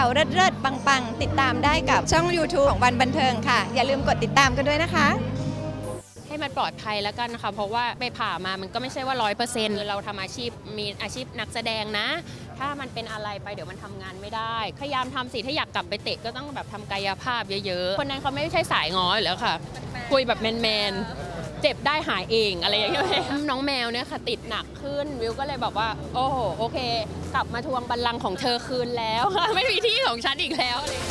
าวๆเลิศๆปังๆติดตามได้กับช่อง YouTube ของวันบันเทิงค่ะอย่าลืมกดติดตามกันด้วยนะคะให้มันปลอดภัยแล้วกันนะคะเพราะว่าไปผ่ามามันก็ไม่ใช่ว่า100%เราทำอาชีพมีอาชีพนักแสดงนะถ้ามันเป็นอะไรไปเดี๋ยวมันทำงานไม่ได้พยายามทำสิถ้าอยากกลับไปเตะก็ต้องแบบทำกายภาพเยอะๆคนนั้นเขาไม่ใช่สายง้ออยู่แล้วค่ะคุยแบบแมนๆเจ็บได้หายเองอะไรอย่างเงี้ยน้องแมวเนี่ยค่ะติดหนักขึ้นวิวก็เลยบอกว่าโอ้โหโอเคกลับมาทวงบัลลังก์ของเธอคืนแล้วไม่มีที่ของฉันอีกแล้วเลย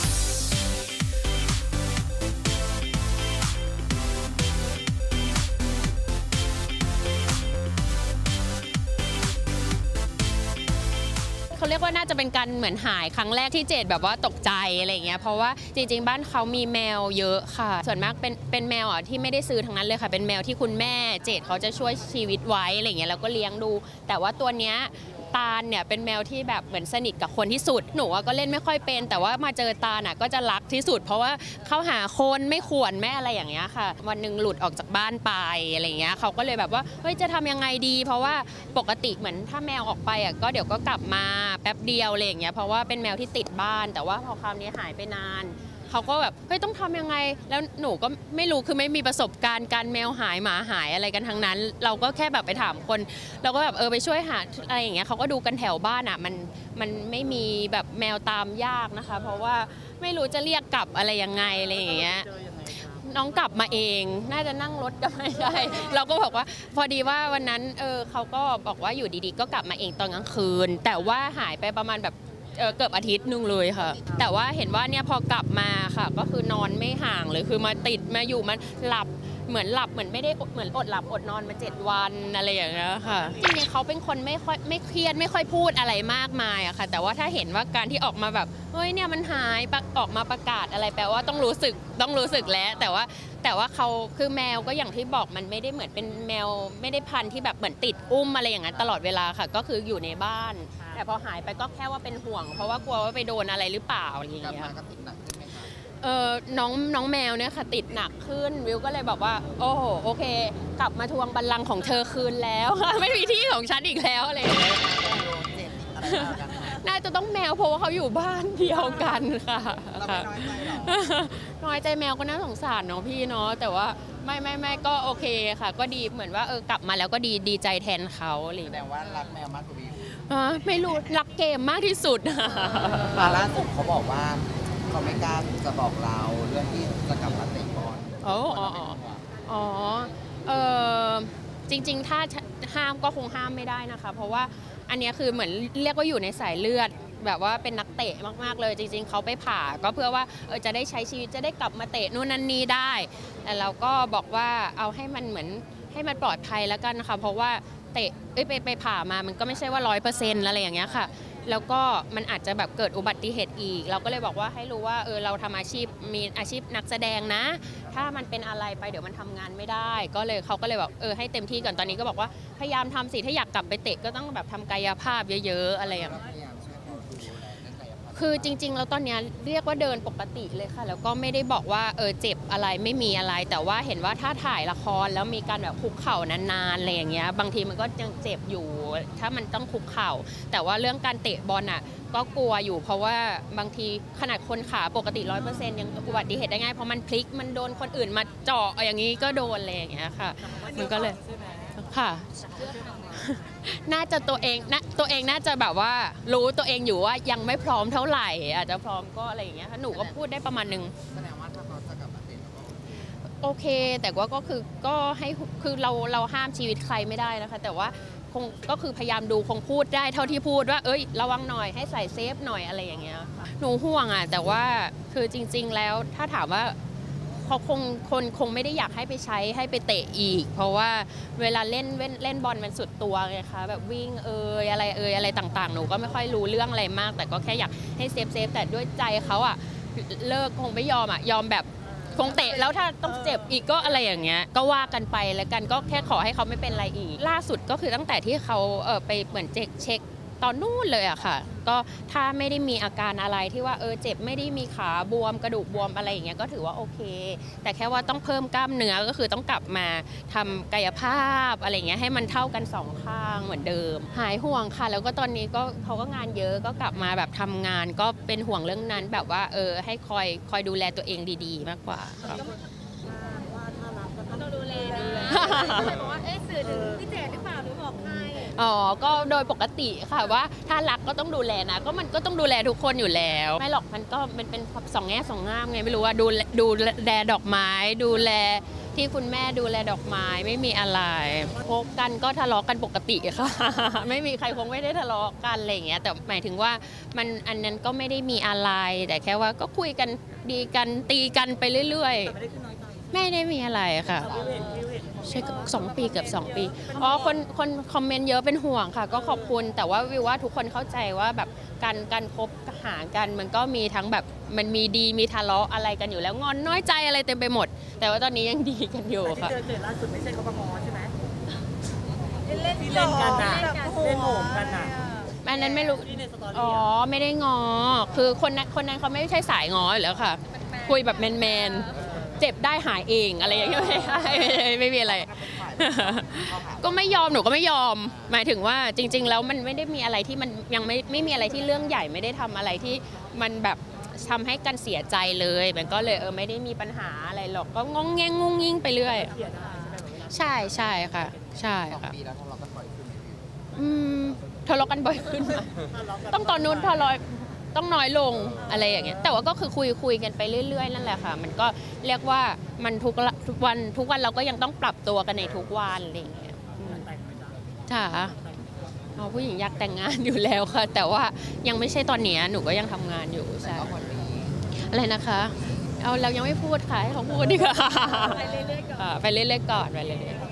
เขาเรียกว่าน่าจะเป็นการเหมือนหายครั้งแรกที่เจดแบบว่าตกใจอะไรอย่างเงี้ยเพราะว่าจริงๆบ้านเขามีแมวเยอะค่ะส่วนมากเป็นแมวที่ไม่ได้ซื้อทั้งนั้นเลยค่ะเป็นแมวที่คุณแม่เจดเขาจะช่วยชีวิตไว้อะไรอย่างเงี้ยแล้วก็เลี้ยงดูแต่ว่าตัวเนี้ยตาลเนี่ยเป็นแมวที่แบบเหมือนสนิทกับคนที่สุดหนูก็เล่นไม่ค่อยเป็นแต่ว่ามาเจอตาลก็จะรักที่สุดเพราะว่าเขาหาคนไม่ข่วนไม่อะไรอย่างเงี้ยค่ะวันหนึ่งหลุดออกจากบ้านไปอะไรอย่างเงี้ยเขาก็เลยแบบว่าเฮ้ยจะทำยังไงดีเพราะว่าปกติเหมือนถ้าแมวออกไปก็เดี๋ยวก็กลับมาแป๊บเดียวอะไรอย่างเงี้ยเพราะว่าเป็นแมวที่ติดบ้านแต่ว่าพอคราวนี้หายไปนานเขาก็แบบเฮ้ยต้องทำยังไงแล้วหนูก็ไม่รู้คือไม่มีประสบการณ์การแมวหายหมาหายอะไรกันทั้งนั้นเราก็แค่แบบไปถามคนเราก็แบบไปช่วยหาอะไรอย่างเงี้ยเขาก็ดูกันแถวบ้านมันไม่มีแบบแมวตามยากนะคะเพราะว่าไม่รู้จะเรียกกลับอะไรยังไงอะไรอย่างเงี้ยน้องกลับมาเองน่าจะนั่งรถก็ไม่ได้เราก็บอกว่าพอดีว่าวันนั้นเขาก็บอกว่าอยู่ดีๆก็กลับมาเองตอนกลางคืนแต่ว่าหายไปประมาณแบบเกือบอาทิตย์นึงเลยค่ะแต่ว่าเห็นว่าเนี่ยพอกลับมาค่ะก็คือนอนไม่ห่างเลยคือมาติดมาอยู่มันหลับเหมือนไม่ได้เหมือนอดหลับอดนอนมา7 วันอะไรอย่างเงี้ยค่ะจริงๆเขาเป็นคนไม่เครียดไม่ค่อยพูดอะไรมากมายอะค่ะแต่ว่าถ้าเห็นว่าการที่ออกมาแบบเฮ้ยเนี่ยมันหายออกมาประกาศอะไรแปลว่าต้องรู้สึกแล้วแต่ว่าเขาคือแมวก็อย่างที่บอกมันไม่ได้เหมือนเป็นแมวไม่ได้พันธุ์ที่แบบเหมือนติดอุ้มอะไรอย่างนั้นตลอดเวลาค่ะก็คืออยู่ในบ้านแต่พอหายไปก็แค่ว่าเป็นห่วงเพราะว่ากลัวว่าไปโดนอะไรหรือเปล่าอะไรอย่างเงี้ยน้องแมวเนี่ยค่ะติดหนักขึ้นวิวก็เลยบอกว่าโอ้โหโอเคกลับมาทวงบัลลังก์ของเธอคืนแล้วไม่มีที่ของฉันอีกแล้วอะไรอย่างเงี้ยน่าจะต้องแมวเพราะว่าเขาอยู่บ้านเดียวกันค่ะน้อยใจแมวก็น่าสงสารเนาะพี่เนาะแต่ว่าไม่ก็โอเคค่ะก็ดีเหมือนว่ากลับมาแล้วก็ดีใจแทนเขาอะไรแต่ว่ารักแมวมากกว่าวิวไม่รู้รักเกมมากที่สุดล่าสุดเขาบอกว่าเขาไม่กล้าจะบอกเราเรื่องที่จะกลับมาเตะบอลจริงๆถ้าห้ามก็คงห้ามไม่ได้นะคะเพราะว่าอันนี้คือเหมือนเรียกว่าอยู่ในสายเลือดแบบว่าเป็นนักเตะมากๆเลยจริงๆเขาไปผ่าก็เพื่อว่าจะได้ใช้ชีวิตจะได้กลับมาเตะนู่นนั่นนี่ได้แต่เราก็บอกว่าเอาให้มันเหมือนให้มันปลอดภัยแล้วกันนะคะเพราะว่าเตะไปผ่ามามันก็ไม่ใช่ว่า100%อะไรอย่างเงี้ยค่ะแล้วก็มันอาจจะแบบเกิดอุบัติเหตุอีกเราก็เลยบอกว่าให้รู้ว่าเราทำอาชีพมีอาชีพนักแสดงนะถ้ามันเป็นอะไรไปเดี๋ยวมันทำงานไม่ได้ก็เลยเขาก็เลยบอกให้เต็มที่ก่อนตอนนี้ก็บอกว่าพยายามทำสิถ้าอยากกลับไปเตะก็ต้องแบบทำกายภาพเยอะๆอะไรอย่างเงี้ยคือจริงๆแล้วตอนนี้เรียกว่าเดินปกติเลยค่ะแล้วก็ไม่ได้บอกว่าเจ็บอะไรไม่มีอะไรแต่ว่าเห็นว่าถ้าถ่ายละครแล้วมีการแบบคุกเข่านานๆอะไรอย่างเงี้ยบางทีมันก็ยังเจ็บอยู่ถ้ามันต้องคุกเข่าแต่ว่าเรื่องการเตะบอลก็กลัวอยู่เพราะว่าบางทีขนาดคนขาปกติ 100% ยังอุบัติเหตุได้ง่ายเพราะมันพลิกมันโดนคนอื่นมาเจาะอย่างนี้ก็โดนอะไรอย่างเงี้ยค่ะมันก็เลยค่ะน่าจะตัวเองน่าจะแบบว่ารู้ตัวเองอยู่ว่ายังไม่พร้อมเท่าไหร่อาจจะพร้อมก็อะไรอย่างเงี้ยค่ะหนูก็พูดได้ประมาณนึงแสดงว่าถ้าเขาจะกลับมาเตะโอเคแต่ว่าก็คือก็ให้คือเราห้ามชีวิตใครไม่ได้นะคะแต่ว่าคงก็คือพยายามดูคงพูดได้เท่าที่พูดว่าระวังหน่อยให้ใส่เซฟหน่อยอะไรอย่างเงี้ยหนูห่วงแต่ว่าคือจริงๆแล้วถ้าถามว่าเขาคงไม่ได้อยากให้ไปใช้ให้ไปเตะอีกเพราะว่าเวลาเล่นบอลมันสุดตัวไงคะแบบวิ่งอะไรต่างๆหนูก็ไม่ค่อยรู้เรื่องอะไรมากแต่ก็แค่อยากให้เซฟแต่ด้วยใจเขาเลิกคงไม่ยอมยอมแบบคงเตะแล้วถ้าต้องเจ็บอีกก็อะไรอย่างเงี้ยก็ว่ากันไปแล้วกันก็แค่ขอให้เขาไม่เป็นไรอีกล่าสุดก็คือตั้งแต่ที่เขาไปเหมือนเช็คตอนนู่นเลยอะค่ะก็ถ้าไม่ได้มีอาการอะไรที่ว่าเจ็บไม่ได้มีขาบวมกระดูกบวมอะไรอย่างเงี้ยก็ถือว่าโอเคแต่แค่ว่าต้องเพิ่มกล้ามเนื้อก็คือต้องกลับมาทำกายภาพอะไรเงี้ยให้มันเท่ากัน2ข้างเหมือนเดิมหายห่วงค่ะแล้วก็ตอนนี้ก็เขาก็งานเยอะก็กลับมาแบบทำงานก็เป็นห่วงเรื่องนั้นแบบว่าให้คอยดูแลตัวเองดีๆมากกว่าครับต้องดูแลนะเลยบอกว่าสื่อถึงพี่เจดหรือเปล่าหรือบอกใครอ๋อ ก็โดยปกติค่ะว่าถ้ารักก็ต้องดูแลนะก็มันก็ต้องดูแลทุกคนอยู่แล้วไม่หรอกมันก็เป็นสองแง่สองงามไงไม่รู้ว่าดูแลดอกไม้ดูแลที่คุณแม่ดูแลดอกไม้ไม่มีอะไรพบกันก็ทะเลาะกันปกติค่ะ ไม่มีใครคงไม่ได้ทะเลาะกันอะไรอย่างเงี้ยแต่หมายถึงว่ามันอันนั้นก็ไม่ได้มีอะไรแต่แค่ว่าก็คุยกันดีกันตีกันไปเรื่อยๆไม่ได้มีอะไรค่ะใช่2 ปีเกือบ2 ปีอ๋อคนคอมเมนต์เยอะเป็นห่วงค่ะก็ขอบคุณแต่ว่าวิวว่าทุกคนเข้าใจว่าแบบการคบหากันมันก็มีทั้งแบบมันมีดีมีทะเลาะอะไรกันอยู่แล้วงอนน้อยใจอะไรเต็มไปหมด แต่ว่าตอนนี้ยังดีกันอยู่ค่ะที่เจอล่าสุดไม่ใช่เขามาง้อใช่ไหมเล่นที่เล่นกันน่ะเล่นโหมกันน่ะอันนั้นไม่รู้ที่ในสตออ๋รี่ออะไม่ได้งอคือคนนั้นเขาไม่ใช่สายงออยู่แล้วค่ะ คุยแบบแมนๆเจ็บได้หายเองอะไรอย่างเงี้ยไม่มีอะไร ก็ไม่ยอมหนูก็ไม่ยอม หมายถึงว่าจริง ๆ แล้วมันไม่ได้มีอะไรที่มันยังไม่มีอะไรที่เรื่องใหญ่ไม่ได้ทำอะไรที่มันแบบทำให้กันเสียใจเลยมันก็เลยไม่ได้มีปัญหาอะไรหรอกก็งงแงงงงงิ้งไปเรื่อยเสียดายใช่ไหมใช่ค่ะ ใช่ค่ะ 2 ปีแล้วทะเลาะกันบ่อยขึ้นไหมพี่ทะเลาะกันบ่อยขึ้นมาต้องตอนนู้นทะเลาะต้องน้อยลงอะไรอย่างเงี้ยแต่ว่าก็คือคุยกันไปเรื่อยๆนั่นแหละค่ะมันก็เรียกว่ามันทุกวันเราก็ยังต้องปรับตัวกันในทุกวันอะไรอย่างเงี้ยแต่งไหมจ๊ะค่ะเอาผู้หญิงอยากแต่งงานอยู่แล้วค่ะ แต่ว่ายังไม่ใช่ตอนนี้หนูก็ยังทำงานอยู่ใช่ก็คนนี้อะไรนะคะเอาเรายังไม่พูดค่ะให้เขาพูดดีกว่าไปเรื่อยๆก่อนไปเรื่อยๆก่อนไปเรื่อยๆ